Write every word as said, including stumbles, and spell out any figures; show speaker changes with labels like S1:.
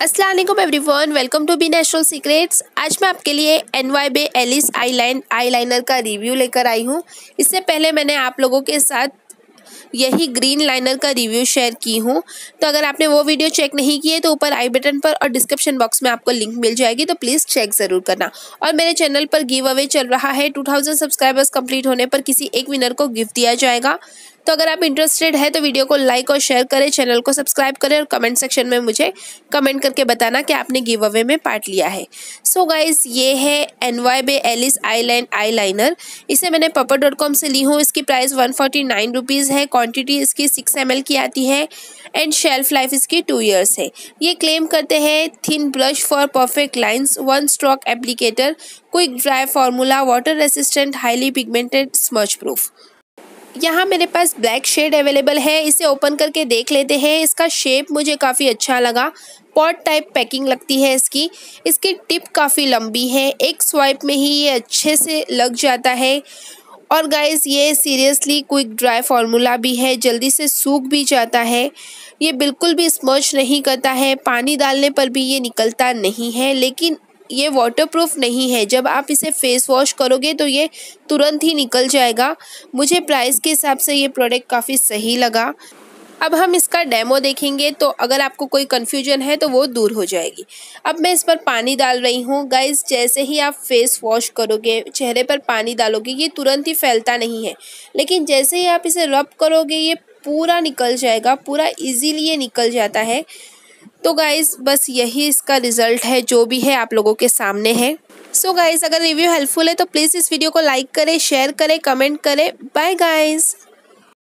S1: अस्सलाम वालेकुम everyone, welcome to be natural secrets. आज मैं आपके लिए N Y Bae Alice eyeline eyeliner का रिव्यू लेकर आई हूँ। इससे पहले मैंने आप लोगों के साथ यही ग्रीन लाइनर का रिव्यू शेयर की हूँ, तो अगर आपने वो वीडियो चेक नहीं की है तो ऊपर आई बटन पर और डिस्क्रिप्शन बॉक्स में आपको लिंक मिल जाएगी, तो प्लीज़ चेक ज़रूर करना। और मेरे चैनल पर गिव अवे चल रहा है, टू थाउजेंड सब्सक्राइबर्स कंप्लीट होने पर किसी एक विनर को गिफ्ट दिया जाएगा। तो अगर आप इंटरेस्टेड है तो वीडियो को लाइक और शेयर करें, चैनल को सब्सक्राइब करें और कमेंट सेक्शन में मुझे कमेंट करके बताना कि आपने गिव अवे में पार्ट लिया है। सो गाइस, ये है N Y Bae Alice eyeline eyeliner. इसे मैंने पपर डॉट कॉम से ली हूँ। इसकी price one forty nine rupees है। क्वांटिटी इसकी सिक्स एम एल की आती है एंड शेल्फ लाइफ इसकी टू ईयर्स है। ये क्लेम करते हैं thin brush for perfect lines, one stroke applicator, quick dry formula, water resistant, highly pigmented, smudge proof. यहाँ मेरे पास ब्लैक शेड अवेलेबल है। इसे ओपन करके देख लेते हैं। इसका शेप मुझे काफ़ी अच्छा लगा। पॉट टाइप पैकिंग लगती है इसकी। इसकी टिप काफ़ी लंबी है, एक स्वाइप में ही ये अच्छे से लग जाता है। और गाइस, ये सीरियसली क्विक ड्राई फार्मूला भी है, जल्दी से सूख भी जाता है। ये बिल्कुल भी स्मज नहीं करता है, पानी डालने पर भी ये निकलता नहीं है। लेकिन ये वाटरप्रूफ नहीं है, जब आप इसे फेस वॉश करोगे तो ये तुरंत ही निकल जाएगा। मुझे प्राइस के हिसाब से ये प्रोडक्ट काफ़ी सही लगा। अब हम इसका डेमो देखेंगे, तो अगर आपको कोई कन्फ्यूजन है तो वो दूर हो जाएगी। अब मैं इस पर पानी डाल रही हूँ। गाइस, जैसे ही आप फेस वॉश करोगे, चेहरे पर पानी डालोगे, ये तुरंत ही फैलता नहीं है, लेकिन जैसे ही आप इसे रब करोगे ये पूरा निकल जाएगा, पूरा इजीली ये निकल जाता है। तो गाइस, बस यही इसका रिजल्ट है, जो भी है आप लोगों के सामने है। सो so गाइस, अगर रिव्यू हेल्पफुल है तो प्लीज़ इस वीडियो को लाइक करें, शेयर करें, कमेंट करें। Bye guys.